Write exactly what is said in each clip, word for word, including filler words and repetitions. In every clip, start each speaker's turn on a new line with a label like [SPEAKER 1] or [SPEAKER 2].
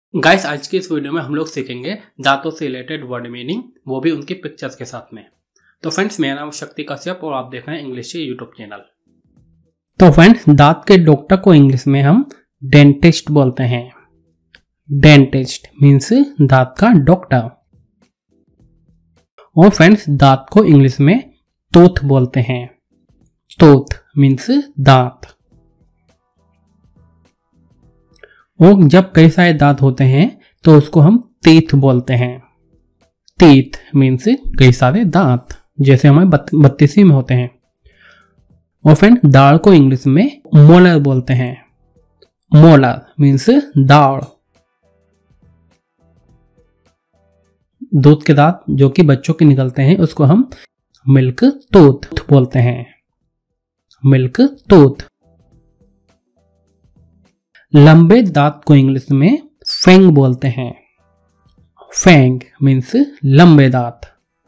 [SPEAKER 1] Guys, आज की इस वीडियो में हम लोग सीखेंगे दांतों से रिलेटेड वर्ड मीनिंग, वो भी उनकी पिक्चर्स के साथ में। तो फ्रेंड्स, मेरा नाम शक्ति कश्यप और आप देख रहे हैं इंग्लिश यूट्यूब चैनल। तो फ्रेंड्स, दांत के डॉक्टर को इंग्लिश में हम डेंटिस्ट बोलते हैं। डेंटिस्ट मीन्स दांत का डॉक्टर। और फ्रेंड्स, दांत को इंग्लिश में टूथ बोलते हैं। टूथ मीन्स दांत। और जब कई सारे दांत होते हैं तो उसको हम टीथ बोलते हैं। टीथ मीन्स कई सारे दांत, जैसे हमारे बत्तीसी में होते हैं। और फ्रेंड, दाढ़ को इंग्लिश में मोलर बोलते हैं। मोलर मीन्स दाढ़। दूध के दांत जो कि बच्चों के निकलते हैं उसको हम मिल्क टूथ बोलते हैं। Milk tooth. लंबे दांत को इंग्लिश में फैंग बोलते हैं। फैंग मीन्स लंबे दांत।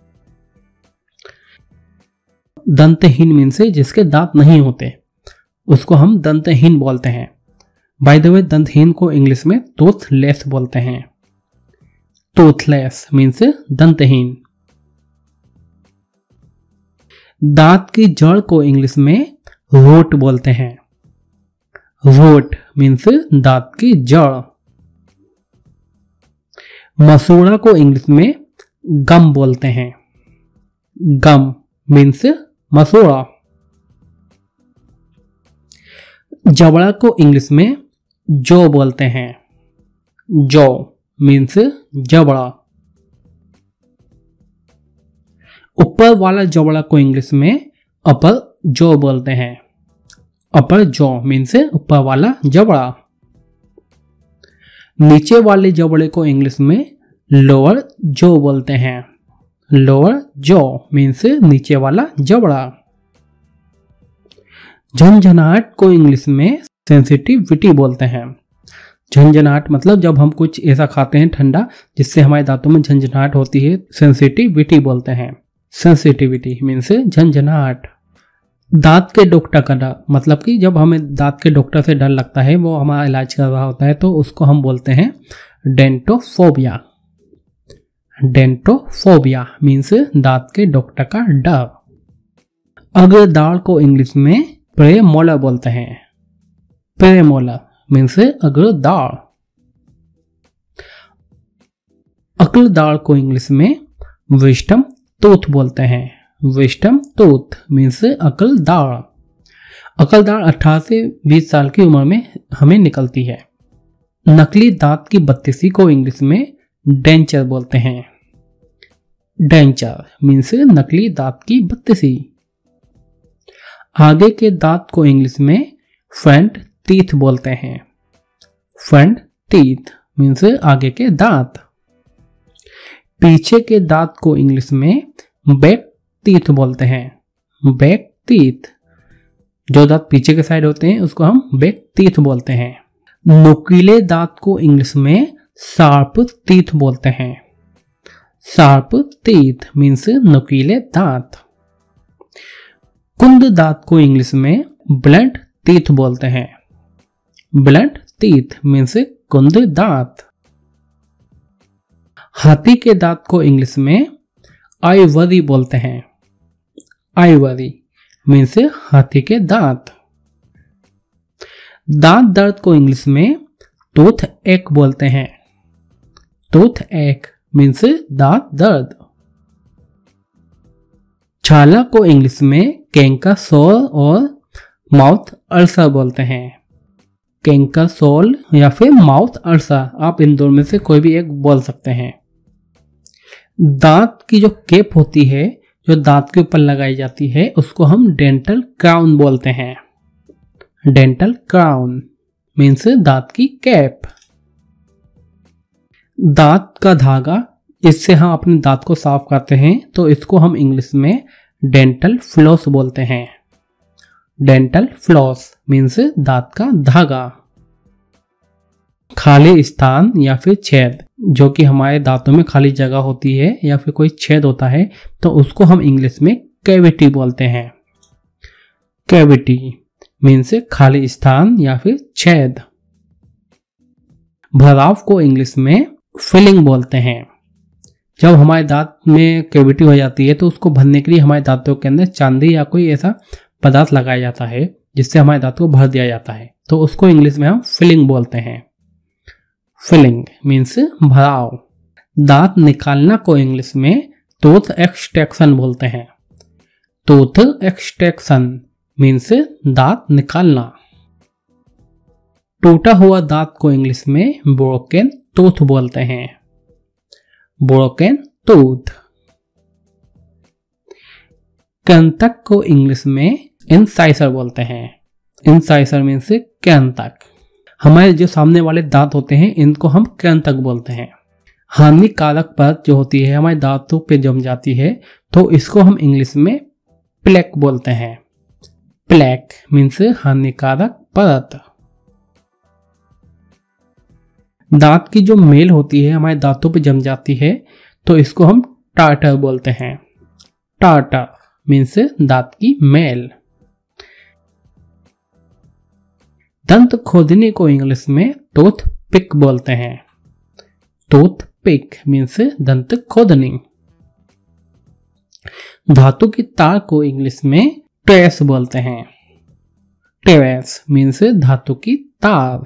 [SPEAKER 1] दंतहीन मीन्स जिसके दांत नहीं होते उसको हम दंतहीन बोलते हैं। बाय द वे, दंतहीन को इंग्लिश में टूथलेस बोलते हैं। टूथलेस मीन्स दंतहीन। दांत की जड़ को इंग्लिश में रूट बोलते हैं। रूट मीन्स दांत की जड़। मसूड़ा को इंग्लिश में गम बोलते हैं। गम मीन्स मसूड़ा। जबड़ा को इंग्लिश में जौ बोलते हैं। जौ मीन्स जबड़ा। ऊपर वाला जबड़ा को इंग्लिश में अपर जौ बोलते हैं। अपर जॉ मीन्स ऊपर वाला जबड़ा। नीचे वाले जबड़े को इंग्लिश में लोअर जॉ बोलते हैं। लोअर जॉ मीन्स नीचे वाला जबड़ा। झंझनाहट को इंग्लिश में सेंसिटिविटी बोलते हैं। झंझनाहट मतलब जब हम कुछ ऐसा खाते हैं ठंडा जिससे हमारे दांतों में झंझनाहट होती है, सेंसिटिविटी बोलते हैं। सेंसिटिविटी मीन्स झंझनाहट। दांत के डॉक्टर का डर मतलब कि जब हमें दांत के डॉक्टर से डर लगता है, वो हमारा इलाज कर रहा होता है, तो उसको हम बोलते हैं डेंटोफोबिया। डेंटोफोबिया मीन्स दांत के डॉक्टर का डर। अग्र दाढ़ को इंग्लिश में प्रेमोलर बोलते हैं। प्रेमोलर मीन्स अग्र दाढ़। अक्ल दाढ़ को इंग्लिश में विस्टम टूथ बोलते हैं। विस्टम टूथ मीन्स अकल दाढ़। अकल दाढ़ अठारह से बीस साल की उम्र में हमें निकलती है। नकली दांत की बत्तीसी को इंग्लिश में डेंचर बोलते हैं। डेंचर मीन्स नकली दांत की बत्तीसी। आगे के दांत को इंग्लिश में फ्रंट टीथ बोलते हैं। फ्रंट टीथ मीन्स आगे के दांत। पीछे के दांत को इंग्लिश में बैक टीथ बोलते हैं। Back teeth. जो दांत पीछे के साइड होते हैं उसको हम बैक टीथ बोलते हैं। नुकीले दांत को इंग्लिश में शार्प टीथ बोलते हैं। शार्प टीथ मीन्स नुकीले दांत। कुंद दांत को इंग्लिश में ब्लंट टीथ बोलते हैं। ब्लंट टीथ मीन्स कुंद दांत। हाथी के दांत को इंग्लिश में आइवरी बोलते हैं। आइवरी मीन्स हाथी के दांत। दांत दर्द को इंग्लिश में टूथ एक बोलते हैं। टूथ एक मीन्स दांत दर्द। छाला को इंग्लिश में कैंकर सोल और माउथ अल्सर बोलते हैं। कैंकर सोल या फिर माउथ अल्सर, आप इन दोनों में से कोई भी एक बोल सकते हैं। दांत की जो केप होती है जो दांत के ऊपर लगाई जाती है उसको हम डेंटल क्राउन बोलते हैं। डेंटल क्राउन मीन्स दांत की कैप। दांत का धागा, इससे हम अपने दांत को साफ करते हैं, तो इसको हम इंग्लिश में डेंटल फ्लॉस बोलते हैं। डेंटल फ्लॉस मीन्स दांत का धागा। खाली स्थान या फिर छेद, जो कि हमारे दांतों में खाली जगह होती है या फिर कोई छेद होता है, तो उसको हम इंग्लिश में कैविटी बोलते हैं। कैविटी मीन्स खाली स्थान या फिर छेद। भराव को इंग्लिश में फिलिंग बोलते हैं। जब हमारे दांत में कैविटी हो जाती है तो उसको भरने के लिए हमारे दांतों के अंदर चांदी या कोई ऐसा पदार्थ लगाया जाता है जिससे हमारे दांत को भर दिया जाता है, तो उसको इंग्लिश में हम फिलिंग बोलते हैं। फिलिंग मीन्स भराव। दांत निकालना को इंग्लिश में टूथ एक्सट्रैक्शन बोलते हैं। टूथ एक्सट्रैक्शन मीन्स दांत निकालना। टूटा हुआ दांत को इंग्लिश में ब्रोकन टूथ बोलते हैं। Broken tooth. कृंतक को इंग्लिश में इंसाइसर बोलते हैं। इंसाइसर मीन्स कृंतक। हमारे जो सामने वाले दांत होते हैं इनको हम कृंतक बोलते हैं। हानिकारक परत जो होती है हमारे दांतों पे जम जाती है तो इसको हम इंग्लिश में प्लेक बोलते हैं। प्लेक मीन्स हानिकारक परत। दांत की जो मेल होती है हमारे दांतों पे जम जाती है तो इसको हम टार्टर बोलते हैं। टार्टर मीन्स दांत की मेल। दंत खोदने को इंग्लिश में टूथ पिक बोलते हैं। टूथ पिक मीन्स दंत खोदनी। धातु की तार को इंग्लिश में ट्रेस बोलते हैं। ट्रेस मीन्स धातु की तार।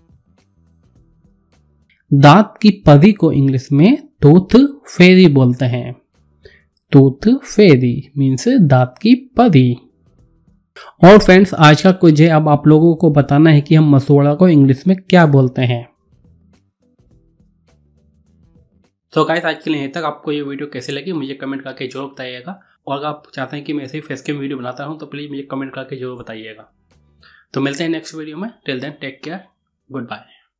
[SPEAKER 1] दांत की परी को इंग्लिश में टूथ फेरी बोलते हैं। टूथ फेरी मीन्स दांत की परी। और फ्रेंड्स आज का क्विज है, अब आप लोगों को बताना है कि हम मसोड़ा को इंग्लिश में क्या बोलते हैं। तो गाइस आज के लिए यहीं तक। आपको ये वीडियो कैसे लगी मुझे कमेंट करके जरूर बताइएगा, और अगर आप चाहते हैं कि मैं ऐसे ही फेस कैम वीडियो बनाता हूँ तो प्लीज मुझे कमेंट करके जरूर बताइएगा। तो मिलते हैं नेक्स्ट वीडियो में। Till then take care, good bye.